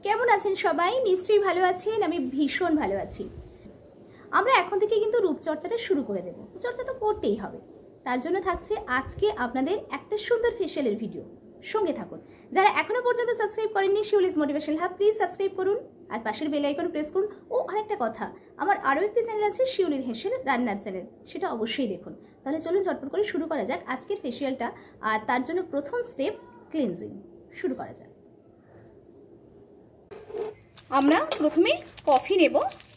কেমন আছেন সবাই? নিশ্চয়ই ভালো আছেন। আমি ভীষণ ভালো আছি। আমরা এখন থেকে কিন্তু রূপচর্চাটা শুরু করে দেব। চর্চা তো করতেই হবে। তার জন্য থাকছে আজকে আপনাদের একটা সুন্দর ফেশিয়ালের ভিডিও। সঙ্গে থাকুন। যারা এখনো পর্যন্ত সাবস্ক্রাইব করেননি Shiuli's motivational hub, please subscribe করুন আর পাশের বেল আইকন প্রেস করুন। ও আরেকটা কথা, আমার আরও একটি চ্যানেল আছে শিউলির হেসেল রান্নার চ্যানেল, সেটা অবশ্যই দেখুন। তাহলে চলুন ঝটপট করে শুরু করা যাক আজকের ফেশিয়ালটা। আর তার জন্য প্রথম স্টেপ ক্লিনজিং। শুরু করা যাক। আমরা প্রথমে কফি নেব,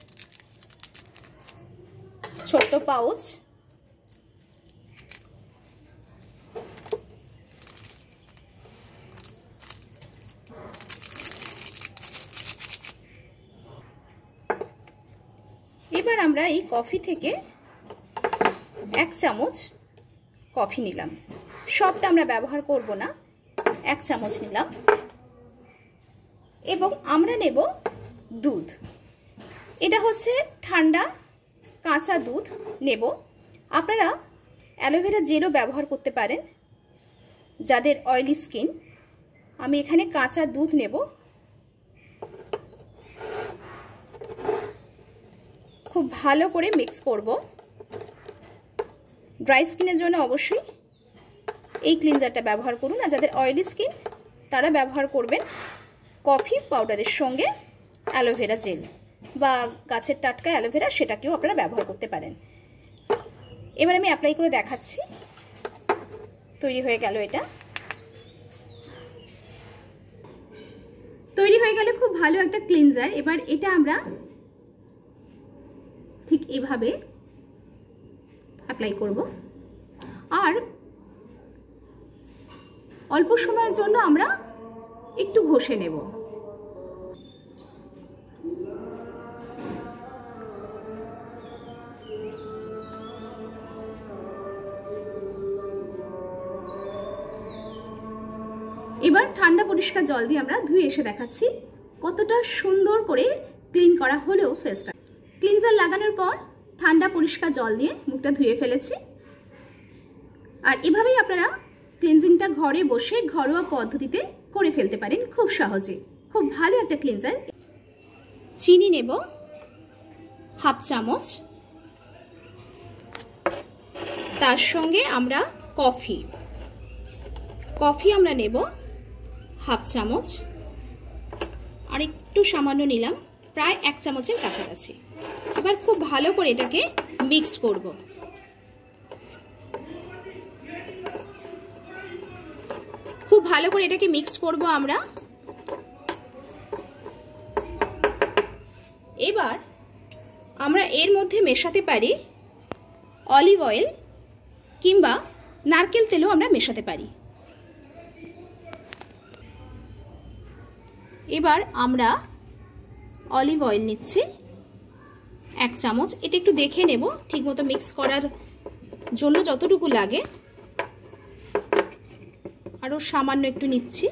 ছোট্ট পাউচ। এবার আমরা এই কফি থেকে 1 চামচ কফি নিলাম। সবটা আমরা ব্যবহার করব না, 1 চামচ নিলাম। এবং আমরা নেব দুধ। এটা হচ্ছে ঠান্ডা কাঁচা দুধ নেব। আপনারা অ্যালোভেরা জেলও ব্যবহার করতে পারেন যাদের অয়েলি স্কিন। আমি এখানে কাঁচা দুধ নেব। খুব ভালো করে মিক্স করব। ড্রাই স্কিনের জন্য অবশ্যই এই ক্লিনজারটা ব্যবহার করুন, আর যাদের অয়েলি স্কিন তারা ব্যবহার করবেন কফি পাউডারের সঙ্গে অ্যালোভেরা জেল বা গাছের টাটকা অ্যালোভেরা, সেটাকেও আপনারা ব্যবহার করতে পারেন। এবার আমি অ্যাপ্লাই করে দেখাচ্ছি। তৈরি হয়ে গেল, এটা তৈরি হয়ে গেল খুব ভালো একটা ক্লিনজার। এবার এটা আমরা ঠিক এভাবে অ্যাপ্লাই করব, আর অল্প সময়ের জন্য আমরা একটু ঘষে নেব। এবার ঠান্ডা পরিষ্কার জল দিয়ে আমরা ধুয়ে এসে দেখাচ্ছি কতটা সুন্দর করে ক্লিন করা হলো ফেসটা। ক্লিনজার লাগানোর পর ঠান্ডা পরিষ্কার জল দিয়ে মুখটা ধুয়ে ফেলেছি। আর এভাবেই আপনারা ক্লিনজিংটা ঘরে বসে ঘরোয়া পদ্ধতিতে করে ফেলতে পারেন খুব সহজে। খুব ভালো একটা ক্লিনজার। চিনি নেব 1/2 চামচ, তার সঙ্গে আমরা কফি আমরা নেব 1/2 চামচ, আর একটু সামান্য নিলাম, প্রায় 1 চামচের কাছাকাছি। এবার খুব ভালো করে এটাকে মিক্সড করব। খুব ভালো করে এটাকে মিক্সড করব আমরা। এবার আমরা এর মধ্যে মেশাতে পারি অলিভ অয়েল কিংবা নারকেল তেলও আমরা মেশাতে পারি। এবার আমরা অলিভ অয়েল নিচ্ছি 1 চামচ। এটা একটু দেখে নেব ঠিকমতো মিক্স করার জন্য যতটুকু লাগে, আরও সামান্য একটু নিচ্ছি।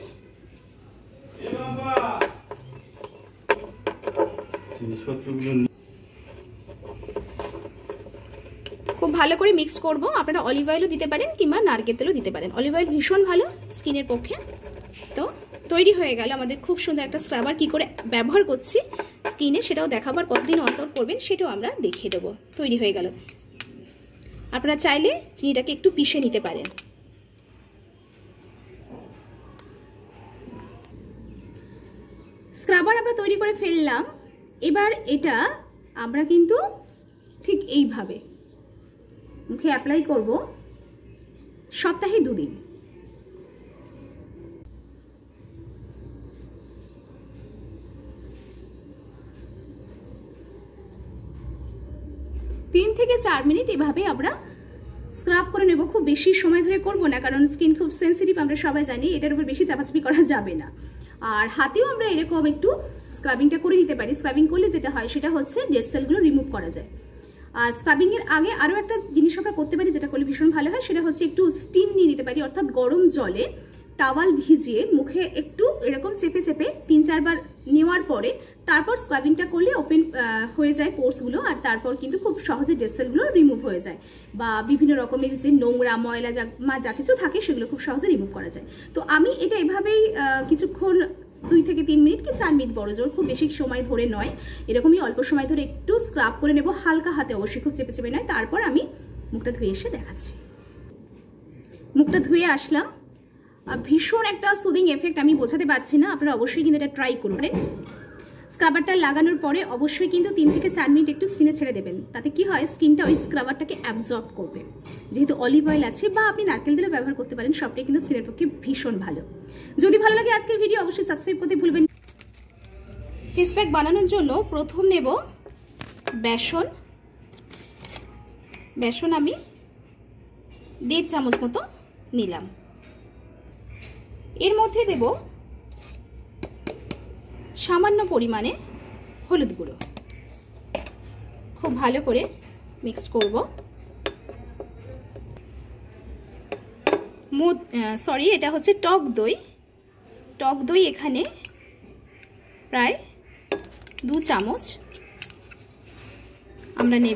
খুব ভালো করে মিক্স করব। আপনারা অলিভ অয়েলও দিতে পারেন কিংবা নারকেল তেলও দিতে পারেন। অলিভ অয়েল ভীষণ ভালো স্কিনের পক্ষে। তো তৈরি হয়ে গেল আমাদের খুব সুন্দর একটা স্ক্রাবার। কি করে ব্যবহার করছি স্কিনে সেটাও দেখাবার, কতদিন অন্তর করবেন সেটাও আমরা দেখিয়ে দেবো। তৈরি হয়ে গেল। আপনারা চাইলে চিনিটাকে একটু পিষে নিতে পারেন। স্ক্রাবার আমরা তৈরি করে ফেললাম। এবার এটা আমরা কিন্তু ঠিক এইভাবে মুখে অ্যাপ্লাই করব সপ্তাহে 2 দিন। তিন থেকে 4 মিনিট এভাবে আমরা স্ক্রাব করে নেব। খুব বেশি সময় ধরে করব না, কারণ স্কিন খুব সেন্সিটিভ, আমরা সবাই জানি। এটার উপর বেশি চাপাচাপি করা যাবে না। আর হাতেও আমরা এরকম একটু স্ক্রাবিংটা করে নিতে পারি। স্ক্রাবিং করলে যেটা হয় সেটা হচ্ছে ডেড সেলগুলো রিমুভ করা যায়। আর স্ক্রাবিংয়ের আগে আরও একটা জিনিস আমরা করতে পারি, যেটা করলে ভীষণ ভালো হয়, সেটা হচ্ছে একটু স্টিম নিয়ে নিতে পারি। অর্থাৎ গরম জলে টাওয়াল ভিজিয়ে মুখে একটু এরকম চেপে চেপে 3-4 বার নেওয়ার পরে তারপর স্ক্রাবিংটা করলে ওপেন হয়ে যায় পোর্সগুলো, আর তারপর কিন্তু খুব সহজে ডেড সেলগুলো রিমুভ হয়ে যায়, বা বিভিন্ন রকমের যে নোংরা ময়লা যা কিছু থাকে সেগুলো খুব সহজে রিমুভ করা যায়। তো আমি এটা এভাবেই কিছুক্ষণ 2 থেকে 3 মিনিট কি 4 মিনিট বড় জোর, খুব বেশি সময় ধরে নয়, এরকমই অল্প সময় ধরে একটু স্ক্রাব করে নেব, হালকা হাতে অবশ্যই, খুব চেপে চেপে নয়। তারপর আমি মুখটা ধুয়ে এসে দেখাচ্ছি। মুখটা ধুয়ে আসলাম, ভীষণ একটা সুদিং এফেক্ট আমি বোঝাতে পারছি না, আপনারা অবশ্যই কিন্তু এটা ট্রাই করবেন। স্ক্রাবারটা লাগানোর পরে অবশ্যই কিন্তু 3 থেকে 4 মিনিট একটু স্কিনে ছেড়ে দেবেন, তাতে কি হয় স্কিনটা ওই স্ক্রাবারটাকে অ্যাবজর্ব করবে। যেহেতু অলিভ অয়েল আছে বা আপনি নারকেল তেলও ব্যবহার করতে পারেন, সবটাই কিন্তু স্কিনের পক্ষে ভীষণ ভালো। যদি ভালো লাগে আজকের ভিডিও অবশ্যই সাবস্ক্রাইব করতে ভুলবেন। ফেস প্যাক বানানোর জন্য প্রথম নেব বেসন। বেসন আমি 1.5 চামচ মতো নিলাম। এর মধ্যে দেব সামান্য পরিমাণে হলুদ গুঁড়ো, খুব ভালো করে মিক্সড করব। এটা হচ্ছে টক দই। টক দই এখানে প্রায় 2 চামচ আমরা নেব।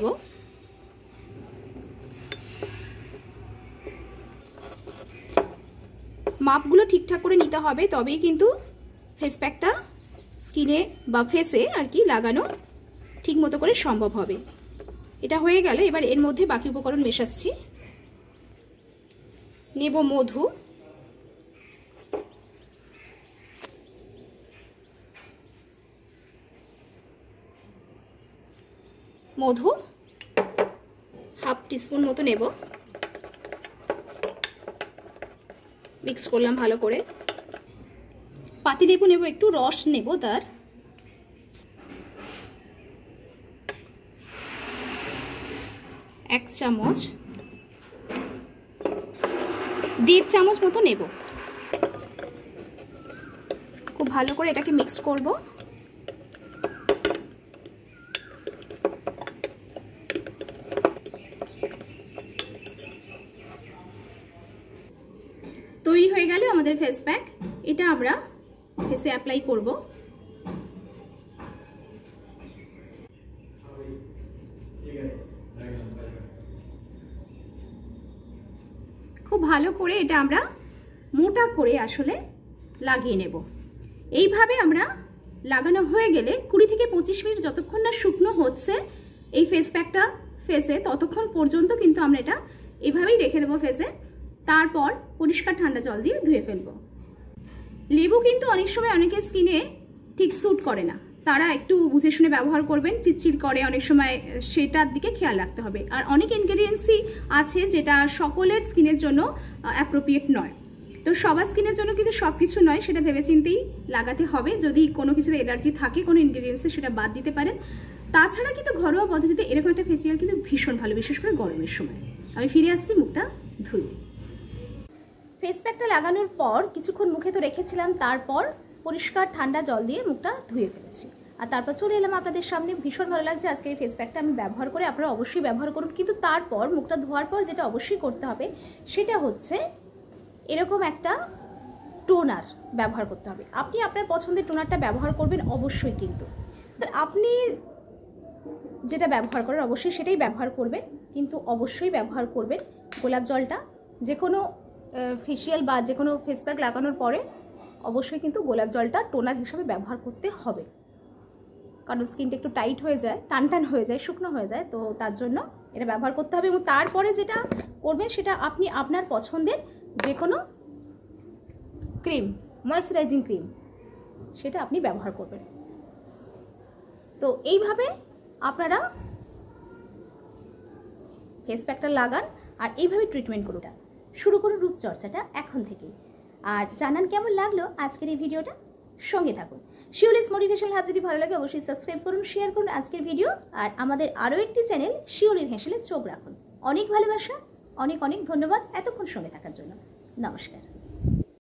মাপগুলো ঠিকঠাক করে নিতে হবে, তবেই কিন্তু ফেস প্যাকটা স্কিনে বা ফেসে আর কি লাগানো ঠিক মতো করে সম্ভব হবে। এটা হয়ে গেলে এবার এর মধ্যে বাকি উপকরণ মেশাচ্ছি। নেব মধু, হাফ টিস্পুন মতো নেব, মিক্স করলাম ভালো করে। পাতিলেবু নেব, একটু রস নেব তার, 1 চামচ, 1.5 চামচ মতো নেব। খুব ভালো করে এটাকে মিক্স করব। তৈরি হয়ে গেল আমাদের ফেস প্যাক। এটা আমরা ফেসে অ্যাপ্লাই করব। খুব ভালো করে এটা আমরা মোটা করে আসলে লাগিয়ে নেব। এইভাবে আমরা লাগানো হয়ে গেলে 20 থেকে 25 মিনিট যতক্ষণ না শুকনো হচ্ছে এই ফেস প্যাকটা ফেসে, ততক্ষণ পর্যন্ত কিন্তু আমরা এটা এভাবেই রেখে দেবো ফেসে। তারপর পরিষ্কার ঠান্ডা জল দিয়ে ধুয়ে ফেলবো। লেবু কিন্তু অনেক সময় অনেকের স্কিনে ঠিক স্যুট করে না, তারা একটু বুঝে শুনে ব্যবহার করবেন, চিটচিট করে অনেক সময়, সেটার দিকে খেয়াল রাখতে হবে। আর অনেক ইনগ্রেডিয়েন্টসই আছে যেটা সকলের স্কিনের জন্য অ্যাপ্রোপ্রিয়েট নয়, তো সবার স্কিনের জন্য কিন্তু সব কিছু নয়, সেটা ভেবেচিন্তেই লাগাতে হবে। যদি কোনো কিছুতে এলার্জি থাকে কোনো ইনগ্রেডিয়েন্টসে, সেটা বাদ দিতে পারেন। তাছাড়া কিন্তু ঘরোয়া পদ্ধতিতে এরকম একটা ফেসিয়াল কিন্তু ভীষণ ভালো, বিশেষ করে গরমের সময়। আমি ফিরে আসছি মুখটা ধুয়ে। ফেস প্যাকটা লাগানোর পর কিছুক্ষণ মুখে তো রেখেছিলাম, তারপর পরিষ্কার ঠান্ডা জল দিয়ে মুখটা ধুয়ে ফেলেছি, আর তারপর চলে এলাম আপনাদের সামনে। ভীষণ ভালো লাগছে আজকে এই ফেস প্যাকটা আমি ব্যবহার করে, আপনারা অবশ্যই ব্যবহার করুন। কিন্তু তারপর মুখটা ধোয়ার পর যেটা অবশ্যই করতে হবে সেটা হচ্ছে এরকম একটা টোনার ব্যবহার করতে হবে। আপনি আপনার পছন্দের টোনারটা ব্যবহার করবেন অবশ্যই, কিন্তু আপনি যেটা ব্যবহার করেন অবশ্যই সেটাই ব্যবহার করবেন, কিন্তু অবশ্যই ব্যবহার করবেন গোলাপ জলটা। যে কোনো ফেসিয়াল বা যে কোনো ফেস প্যাক লাগানোর পরে অবশ্যই কিন্তু গোলাপ জলটা টোনার হিসাবে ব্যবহার করতে হবে, কারণ স্কিনটা একটু টাইট হয়ে যায়, টান হয়ে যায়, শুকনো হয়ে যায়, তো তার জন্য এটা ব্যবহার করতে হবে। এবং তারপরে যেটা করবেন সেটা আপনি আপনার পছন্দের যে কোনো ক্রিম, ময়েশ্চারাইজিং ক্রিম, সেটা আপনি ব্যবহার করবেন। তো এইভাবে আপনারা ফেস প্যাকটা লাগান আর এইভাবে ট্রিটমেন্ট করুন। শুরু করুন রূপচর্চাটা এখন থেকেই। আর জানান কেমন লাগলো আজকের এই ভিডিওটা, সঙ্গে থাকুন। শিওলিস মোটিভেশনাল হাব যদি ভালো লাগে অবশ্যই সাবস্ক্রাইব করুন, শেয়ার করুন আজকের ভিডিও। আর আমাদের আরও একটি চ্যানেল শিওলির হেসেলে চোখ রাখুন। অনেক ভালোবাসা, অনেক অনেক ধন্যবাদ এতক্ষণ সঙ্গে থাকার জন্য। নমস্কার।